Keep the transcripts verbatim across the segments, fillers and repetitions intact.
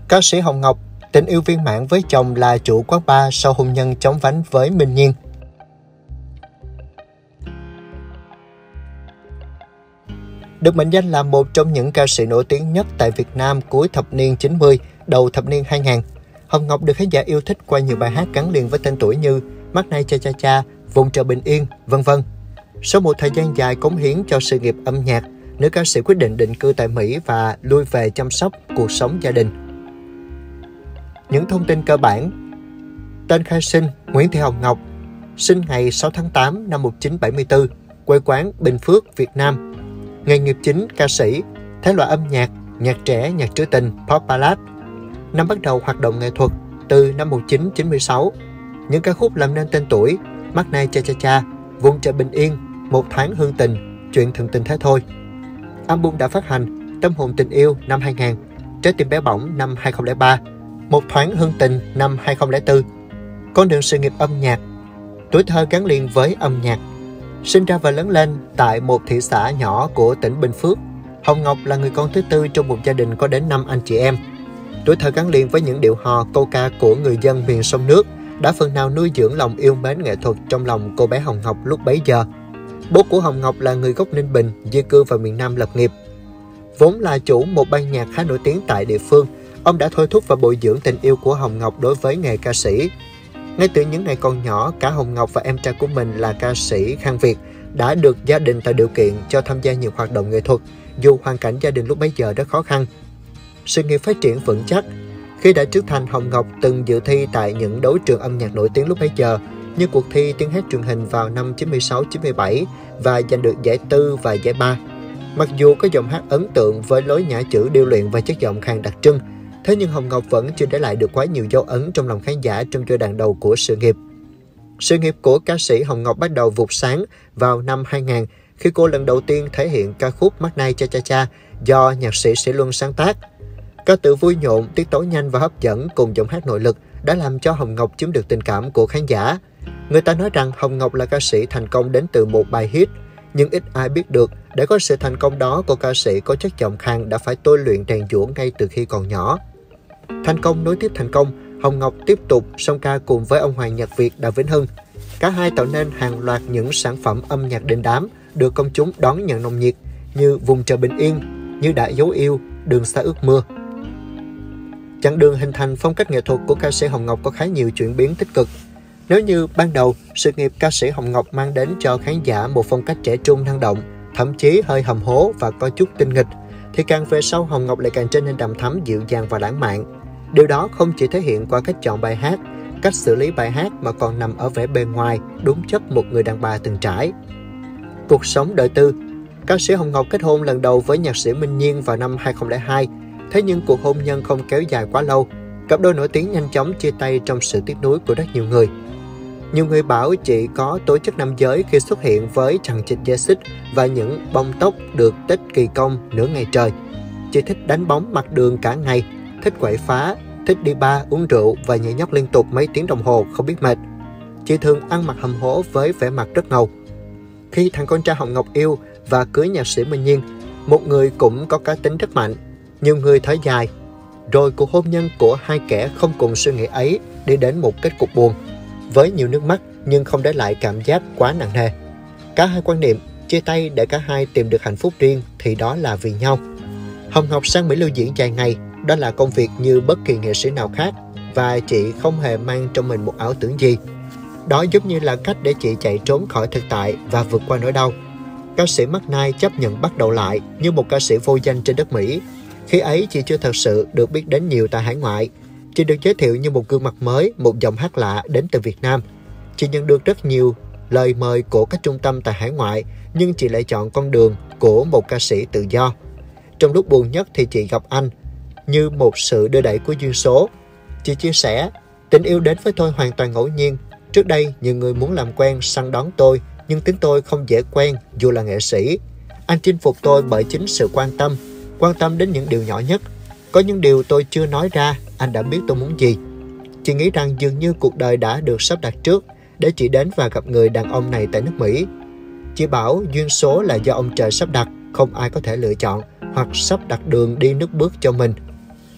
Ca sĩ Hồng Ngọc, tình yêu viên mãn với chồng là chủ quán bar sau hôn nhân chóng vánh với Minh Nhiên. Được mệnh danh là một trong những ca sĩ nổi tiếng nhất tại Việt Nam cuối thập niên chín mươi, đầu thập niên hai nghìn, Hồng Ngọc được khán giả yêu thích qua nhiều bài hát gắn liền với tên tuổi như Mắt Nay Cha Cha Cha, Vùng Trời Bình Yên, vân vân. Sau một thời gian dài cống hiến cho sự nghiệp âm nhạc, nữ ca sĩ quyết định định cư tại Mỹ và lui về chăm sóc cuộc sống gia đình. Những thông tin cơ bản: tên khai sinh Nguyễn Thị Hồng Ngọc, sinh ngày sáu tháng tám năm một nghìn chín trăm bảy mươi tư, quê quán Bình Phước, Việt Nam. Nghề nghiệp chính ca sĩ, thể loại âm nhạc, nhạc trẻ, nhạc trữ tình, pop ballad. Năm bắt đầu hoạt động nghệ thuật từ năm một nghìn chín trăm chín mươi sáu. Những ca khúc làm nên tên tuổi: Mắt Nay Cha Cha Cha, Vùng Trời Bình Yên, Một Thoáng Hương Tình, Chuyện Thường Tình Thế Thôi. Album đã phát hành: Tâm Hồn Tình Yêu năm hai nghìn, Trái Tim Bé Bỏng năm hai nghìn không trăm lẻ ba, Một Thoáng Hương Tình năm hai nghìn không trăm lẻ tư. Con đường sự nghiệp âm nhạc, tuổi thơ gắn liền với âm nhạc. Sinh ra và lớn lên tại một thị xã nhỏ của tỉnh Bình Phước, Hồng Ngọc là người con thứ tư trong một gia đình có đến năm anh chị em. Tuổi thơ gắn liền với những điệu hò, câu ca của người dân miền sông nước đã phần nào nuôi dưỡng lòng yêu mến nghệ thuật trong lòng cô bé Hồng Ngọc lúc bấy giờ. Bố của Hồng Ngọc là người gốc Ninh Bình, di cư vào miền Nam lập nghiệp. Vốn là chủ một ban nhạc khá nổi tiếng tại địa phương, ông đã thôi thúc và bồi dưỡng tình yêu của Hồng Ngọc đối với nghề ca sĩ. Ngay từ những ngày còn nhỏ, cả Hồng Ngọc và em trai của mình là ca sĩ Khang Việt đã được gia đình tạo điều kiện cho tham gia nhiều hoạt động nghệ thuật, dù hoàn cảnh gia đình lúc bấy giờ rất khó khăn. Sự nghiệp phát triển vững chắc. Khi đã trưởng thành, Hồng Ngọc từng dự thi tại những đấu trường âm nhạc nổi tiếng lúc bấy giờ, như cuộc thi tiếng hát truyền hình vào năm chín mươi sáu chín mươi bảy và giành được giải tư và giải ba. Mặc dù có giọng hát ấn tượng với lối nhả chữ điêu luyện và chất giọng khàn đặc trưng, thế nhưng Hồng Ngọc vẫn chưa để lại được quá nhiều dấu ấn trong lòng khán giả trong giai đoạn đầu của sự nghiệp. Sự nghiệp của ca sĩ Hồng Ngọc bắt đầu vụt sáng vào năm hai nghìn khi cô lần đầu tiên thể hiện ca khúc Mắt Nay Cha Cha Cha do nhạc sĩ Sĩ Luân sáng tác. Ca từ vui nhộn, tiết tấu nhanh và hấp dẫn cùng giọng hát nội lực đã làm cho Hồng Ngọc chiếm được tình cảm của khán giả. Người ta nói rằng Hồng Ngọc là ca sĩ thành công đến từ một bài hit, nhưng ít ai biết được để có sự thành công đó, cô ca sĩ có chất giọng khàn đã phải tôi luyện rèn giũa ngay từ khi còn nhỏ. Thành công nối tiếp thành công, Hồng Ngọc tiếp tục song ca cùng với ông hoàng nhạc Việt Đàm Vĩnh Hưng. Cả hai tạo nên hàng loạt những sản phẩm âm nhạc đình đám được công chúng đón nhận nồng nhiệt như Vùng Trời Bình Yên, Như Đã Dấu Yêu, Đường Xa Ước Mưa. Chặng đường hình thành phong cách nghệ thuật của ca sĩ Hồng Ngọc có khá nhiều chuyển biến tích cực. Nếu như ban đầu, sự nghiệp ca sĩ Hồng Ngọc mang đến cho khán giả một phong cách trẻ trung năng động, thậm chí hơi hầm hố và có chút tinh nghịch, thì càng về sau Hồng Ngọc lại càng trở nên đằm thắm, dịu dàng và lãng mạn. Điều đó không chỉ thể hiện qua cách chọn bài hát, cách xử lý bài hát mà còn nằm ở vẻ bề ngoài, đúng chất một người đàn bà từng trải. Cuộc sống đời tư. Ca sĩ Hồng Ngọc kết hôn lần đầu với nhạc sĩ Minh Nhiên vào năm hai nghìn không trăm lẻ hai. Thế nhưng cuộc hôn nhân không kéo dài quá lâu. Cặp đôi nổi tiếng nhanh chóng chia tay trong sự tiếc nuối của rất nhiều người. Nhiều người bảo chị có tố chất nam giới khi xuất hiện với tràng trịch da xích và những bông tóc được tết kỳ công nửa ngày trời. Chị thích đánh bóng mặt đường cả ngày, thích quậy phá, thích đi bar uống rượu và nhảy nhót liên tục mấy tiếng đồng hồ không biết mệt. Chị thường ăn mặc hầm hố với vẻ mặt rất ngầu. Khi thằng con trai Hồng Ngọc yêu và cưới nhạc sĩ Minh Nhiên, một người cũng có cá tính rất mạnh, nhiều người thở dài. Rồi cuộc hôn nhân của hai kẻ không cùng suy nghĩ ấy đi đến một kết cục buồn, với nhiều nước mắt nhưng không để lại cảm giác quá nặng nề. Cả hai quan niệm chia tay để cả hai tìm được hạnh phúc riêng thì đó là vì nhau. Hồng Ngọc sang Mỹ lưu diễn dài ngày, đó là công việc như bất kỳ nghệ sĩ nào khác và chị không hề mang trong mình một ảo tưởng gì. Đó giống như là cách để chị chạy trốn khỏi thực tại và vượt qua nỗi đau. Ca sĩ Mắt Nay chấp nhận bắt đầu lại như một ca sĩ vô danh trên đất Mỹ. Khi ấy chị chưa thật sự được biết đến nhiều tại hải ngoại. Chị được giới thiệu như một gương mặt mới, một giọng hát lạ đến từ Việt Nam. Chị nhận được rất nhiều lời mời của các trung tâm tại hải ngoại, nhưng chị lại chọn con đường của một ca sĩ tự do. Trong lúc buồn nhất thì chị gặp anh, như một sự đưa đẩy của duyên số. Chị chia sẻ, tình yêu đến với tôi hoàn toàn ngẫu nhiên. Trước đây, nhiều người muốn làm quen, săn đón tôi, nhưng tính tôi không dễ quen dù là nghệ sĩ. Anh chinh phục tôi bởi chính sự quan tâm, quan tâm đến những điều nhỏ nhất. Có những điều tôi chưa nói ra, anh đã biết tôi muốn gì. Chị nghĩ rằng dường như cuộc đời đã được sắp đặt trước để chị đến và gặp người đàn ông này tại nước Mỹ. Chị bảo duyên số là do ông trời sắp đặt, không ai có thể lựa chọn hoặc sắp đặt đường đi nước bước cho mình.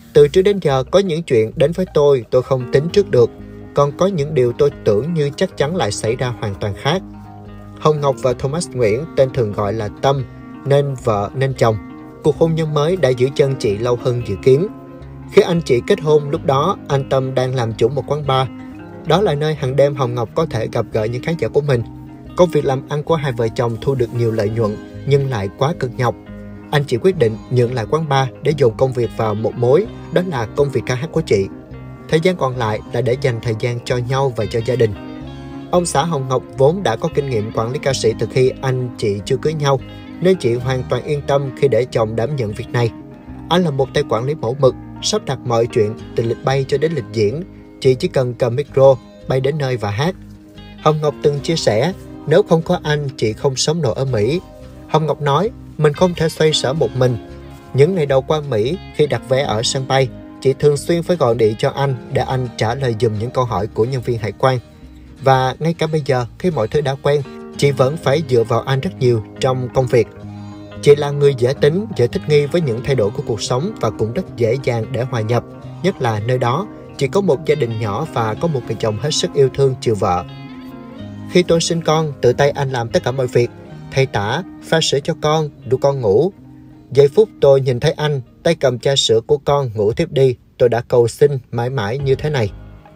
Từ trước đến giờ có những chuyện đến với tôi tôi không tính trước được, còn có những điều tôi tưởng như chắc chắn lại xảy ra hoàn toàn khác. Hồng Ngọc và Thomas Nguyễn, tên thường gọi là Tâm, nên vợ nên chồng. Cuộc hôn nhân mới đã giữ chân chị lâu hơn dự kiến. Khi anh chị kết hôn, lúc đó anh Tâm đang làm chủ một quán bar. Đó là nơi hàng đêm Hồng Ngọc có thể gặp gỡ những khán giả của mình. Công việc làm ăn của hai vợ chồng thu được nhiều lợi nhuận nhưng lại quá cực nhọc. Anh chị quyết định nhượng lại quán bar để dồn công việc vào một mối, đó là công việc ca hát của chị. Thời gian còn lại là để dành thời gian cho nhau và cho gia đình. Ông xã Hồng Ngọc vốn đã có kinh nghiệm quản lý ca sĩ từ khi anh chị chưa cưới nhau, nên chị hoàn toàn yên tâm khi để chồng đảm nhận việc này. Anh là một tay quản lý mẫu mực, sắp đặt mọi chuyện từ lịch bay cho đến lịch diễn. Chị chỉ cần cầm micro, bay đến nơi và hát. Hồng Ngọc từng chia sẻ, nếu không có anh, chị không sống nổi ở Mỹ. Hồng Ngọc nói, mình không thể xoay sở một mình. Những ngày đầu qua Mỹ, khi đặt vé ở sân bay, chị thường xuyên phải gọi điện cho anh để anh trả lời giùm những câu hỏi của nhân viên hải quan. Và ngay cả bây giờ, khi mọi thứ đã quen, chị vẫn phải dựa vào anh rất nhiều trong công việc. Chị là người dễ tính, dễ thích nghi với những thay đổi của cuộc sống và cũng rất dễ dàng để hòa nhập. Nhất là nơi đó, chị có một gia đình nhỏ và có một người chồng hết sức yêu thương chiều vợ. Khi tôi sinh con, tự tay anh làm tất cả mọi việc. Thay tã, pha sữa cho con, đu con ngủ. Giây phút tôi nhìn thấy anh, tay cầm chai sữa của con ngủ tiếp đi, tôi đã cầu xin mãi mãi như thế này.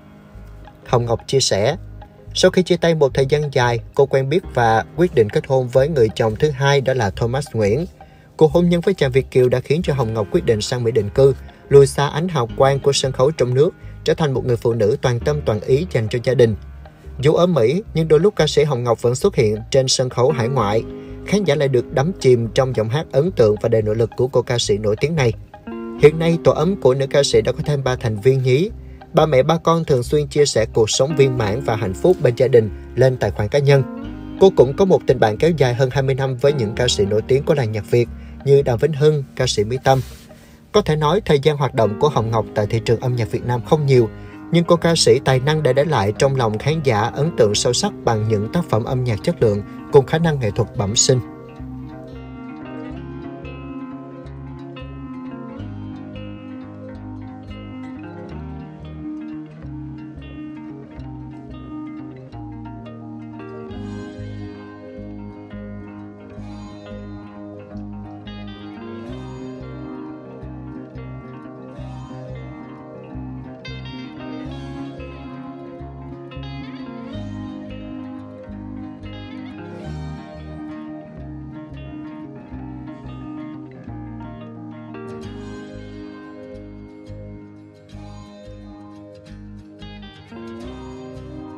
Hồng Ngọc chia sẻ, sau khi chia tay một thời gian dài, cô quen biết và quyết định kết hôn với người chồng thứ hai, đó là Thomas Nguyễn. Cuộc hôn nhân với chàng Việt kiều đã khiến cho Hồng Ngọc quyết định sang Mỹ định cư, lùi xa ánh hào quang của sân khấu trong nước, trở thành một người phụ nữ toàn tâm toàn ý dành cho gia đình. Dù ở Mỹ, nhưng đôi lúc ca sĩ Hồng Ngọc vẫn xuất hiện trên sân khấu hải ngoại. Khán giả lại được đắm chìm trong giọng hát ấn tượng và đầy nội lực của cô ca sĩ nổi tiếng này. Hiện nay, tổ ấm của nữ ca sĩ đã có thêm ba thành viên nhí. Ba mẹ ba con thường xuyên chia sẻ cuộc sống viên mãn và hạnh phúc bên gia đình lên tài khoản cá nhân. Cô cũng có một tình bạn kéo dài hơn hai mươi năm với những ca sĩ nổi tiếng của làng nhạc Việt như Đàm Vĩnh Hưng, ca sĩ Mỹ Tâm. Có thể nói thời gian hoạt động của Hồng Ngọc tại thị trường âm nhạc Việt Nam không nhiều, nhưng cô ca sĩ tài năng đã để lại trong lòng khán giả ấn tượng sâu sắc bằng những tác phẩm âm nhạc chất lượng cùng khả năng nghệ thuật bẩm sinh.